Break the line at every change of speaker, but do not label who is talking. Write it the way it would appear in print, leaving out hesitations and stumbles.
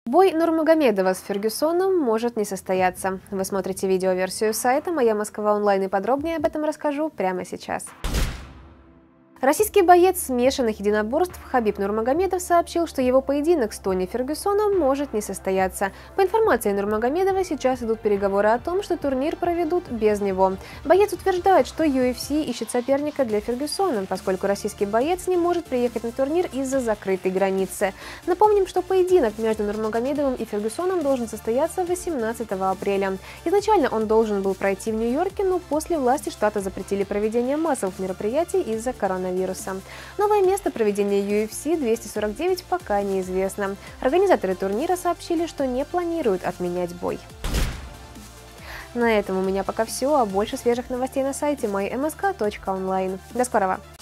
Бой Нурмагомедова с Фергюсоном может не состояться. Вы смотрите видеоверсию сайта «Моя Москва онлайн» и подробнее об этом расскажу прямо сейчас. Российский боец смешанных единоборств Хабиб Нурмагомедов сообщил, что его поединок с Тони Фергюсоном может не состояться. По информации Нурмагомедова, сейчас идут переговоры о том, что турнир проведут без него. Боец утверждает, что UFC ищет соперника для Фергюсона, поскольку российский боец не может приехать на турнир из-за закрытой границы. Напомним, что поединок между Нурмагомедовым и Фергюсоном должен состояться 18 апреля. Изначально он должен был пройти в Нью-Йорке, но после власти штата запретили проведение массовых мероприятий из-за коронавируса. Новое место проведения UFC 249 пока неизвестно. Организаторы турнира сообщили, что не планируют отменять бой. На этом у меня пока все, а больше свежих новостей на сайте mymsk.online. До скорого!